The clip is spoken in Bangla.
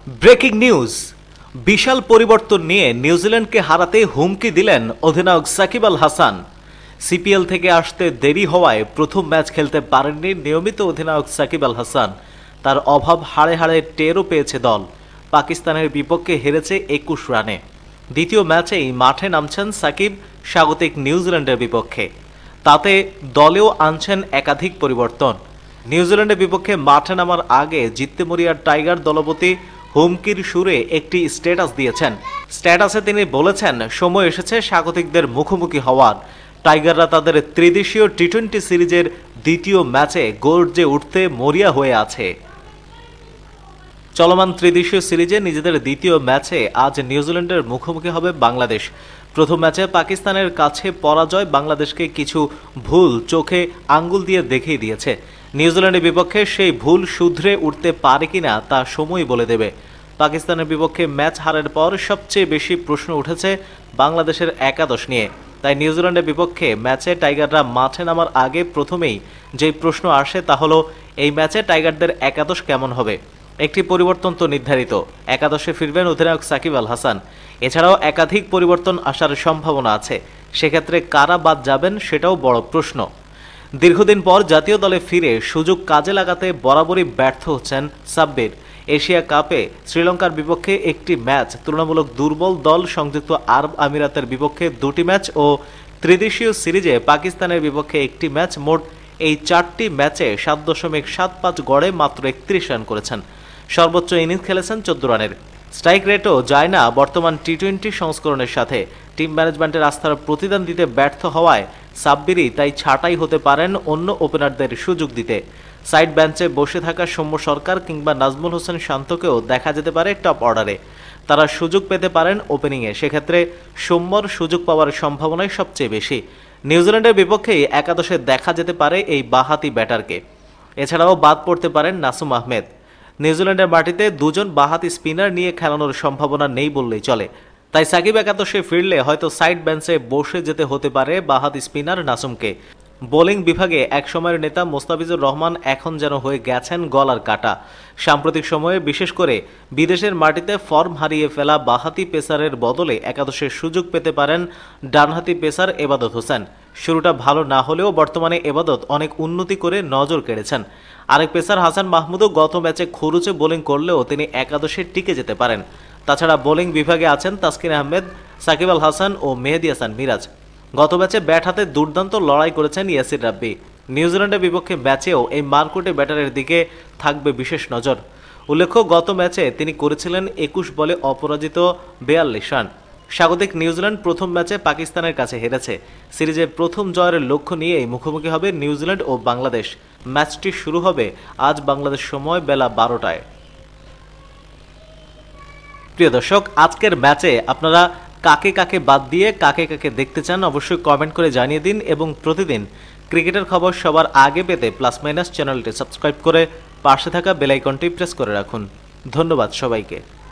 ব্রেকিং নিউজ, বিশাল পরিবর্তন নিয়ে নিউজিল্যান্ডকে হারাতে হুমকি দিলেন অধিনায়ক সাকিব আল হাসান। সিপিএল থেকে আসতে দেরি হওয়ায় প্রথম ম্যাচ খেলতে পারেননি নিয়মিত অধিনায়ক সাকিব আল হাসান। তার অভাব হাড়ে হাড়ে টেরও পেয়েছে দল। পাকিস্তানের বিপক্ষে হেরেছে 21 রানে। দ্বিতীয় ম্যাচেই মাঠে নামছেন সাকিব স্বাগতিক নিউজিল্যান্ডের বিপক্ষে। তাতে দলেও আনছেন একাধিক পরিবর্তন। নিউজিল্যান্ডের বিপক্ষে মাঠে নামার আগে জিততে মরিয়ার টাইগার দলপতি হুমকির সুরে একটি স্ট্যাটাস দিয়েছেন। স্ট্যাটাসে তিনি বলেছেন, সময় এসেছে স্বাগতিকদের মুখোমুখি হওয়ার। টাইগাররা তাদের ত্রিদেশীয় টি-20 সিরিজের দ্বিতীয় ম্যাচে গর্জে উঠতে মরিয়া হয়ে আছে। চলমান ত্রিদেশীয় সিরিজে নিজেদের দ্বিতীয় ম্যাচে আজ নিউজিল্যান্ডের মুখোমুখি হবে বাংলাদেশ। প্রথম ম্যাচে পাকিস্তানের কাছে পরাজয় বাংলাদেশকে কিছু ভুল চোখে আঙ্গুল দিয়ে দেখিয়ে দিয়েছে। নিউজিল্যান্ডের বিপক্ষে সেই ভুল শুধরে উঠতে পারে কিনা তা সময় বলে দেবে। পাকিস্তানের বিপক্ষে ম্যাচ হারের পর সবচেয়ে বেশি প্রশ্ন উঠেছে বাংলাদেশের একাদশ নিয়ে। তাই নিউজিল্যান্ডের বিপক্ষে ম্যাচে টাইগাররা মাঠে নামার আগে প্রথমেই যেই প্রশ্ন আসে তা হলো, এই ম্যাচে টাইগারদের একাদশ কেমন হবে। একটি পরিবর্তন তো নির্ধারিত, একাদশে ফিরবেন অধিনায়ক সাকিব আল হাসান। এছাড়াও একাধিক পরিবর্তন আসার সম্ভাবনা আছে। সেক্ষেত্রে কারা বাদ যাবেন সেটাও বড় প্রশ্ন। দীর্ঘদিন পর জাতীয় দলে ফিরে সুযোগ কাজে লাগাতে বরাবরই ব্যর্থ হচ্ছেন সাব্বির। এশিয়া কাপে শ্রীলঙ্কার বিপক্ষে একটি ম্যাচ, তুলনামূলক দুর্বল দল সংযুক্ত আরব আমিরাতের বিপক্ষে 2টি ম্যাচ ও ত্রিদেশীয় সিরিজে পাকিস্তানের বিপক্ষে একটি ম্যাচ, মোট এই 4টি ম্যাচে 7.75 গড়ে মাত্র 31 রান করেছেন। সর্বোচ্চ ইনিংস খেলেছেন 14 রানের। স্ট্রাইক রেটও যায় না বর্তমান টি-20 সংস্করণের সাথে। টিম ম্যানেজমেন্টের আস্থার প্রতিদান দিতে ব্যর্থ হওয়ায় সাব্বিরই তাই ছাঁটাই হতে পারেন অন্য ওপেনারদের সুযোগ দিতে। সাইড বেঞ্চে বসে থাকা সৌম্য সরকার কিংবা নাজমুল হোসেন শান্তকেও দেখা যেতে পারে টপ অর্ডারে। তারা সুযোগ পেতে পারেন ওপেনিংয়ে। সেক্ষেত্রে সৌম্যর সুযোগ পাওয়ার সম্ভাবনাই সবচেয়ে বেশি। নিউজিল্যান্ডের বিপক্ষেই একাদশে দেখা যেতে পারে এই বাঁহাতি ব্যাটারকে। এছাড়াও বাদ পড়তে পারেন নাসুম আহমেদ। নিউজিল্যান্ডের মাটিতে দুজন বাঁহাতি স্পিনার নিয়ে খেলানোর সম্ভাবনা নেই বললেই চলে। তাই সাকিব একাদশে ফিরলে হয়তো সাইড বেঞ্চে বসে যেতে হতে পারে বাঁহাতি স্পিনার নাসুমকে। বোলিং বিভাগে একসময়ের নেতা মোস্তাফিজুর রহমান এখন যেন হয়ে গেছেন গলার কাটা। সাম্প্রতিক সময়ে বিশেষ করে বিদেশের মাটিতে ফর্ম হারিয়ে ফেলা বাঁহাতি পেসারের বদলে একাদশের সুযোগ পেতে পারেন ডানহাতি পেসার এবাদত হোসেন। শুরুটা ভালো না হলেও বর্তমানে এবাদত অনেক উন্নতি করে নজর কেড়েছেন। আরেক পেসার হাসান মাহমুদও গত ম্যাচে খরুচে বোলিং করলেও তিনি একাদশে টিকে যেতে পারেন। তাছাড়া বোলিং বিভাগে আছেন তাসকিন আহমেদ, সাকিব আল হাসান ও মেহেদী হাসান মিরাজ। গত ম্যাচে ব্যাট হাতে দুর্দান্ত লড়াই করেছেন ইয়াসির রাব্বি। নিউজিল্যান্ডের বিপক্ষে ম্যাচেও এই মারকুটে ব্যাটারের দিকে থাকবে বিশেষ নজর। উল্লেখ্য, গত ম্যাচে তিনি করেছিলেন 21 বলে অপরাজিত 42 রান। স্বাগতিক নিউজিল্যান্ড প্রথম ম্যাচে পাকিস্তানের কাছে হেরেছে। সিরিজে প্রথম জয়ের লক্ষ্য নিয়েই মুখোমুখি হবে নিউজিল্যান্ড ও বাংলাদেশ। ম্যাচটি শুরু হবে আজ বাংলাদেশ সময় বেলা 12টায়। প্রিয় দর্শক, আজকের ম্যাচে আপনারা কাকে কাকে বাদ দিয়ে কাকে কাকে দেখতে চান অবশ্যই কমেন্ট করে জানিয়ে দিন এবং প্রতিদিন ক্রিকেটের খবর সবার আগে পেতে প্লাস মাইনাস চ্যানেলটি সাবস্ক্রাইব করে পাশে থাকা বেল আইকনটি প্রেস করে রাখুন। ধন্যবাদ সবাইকে।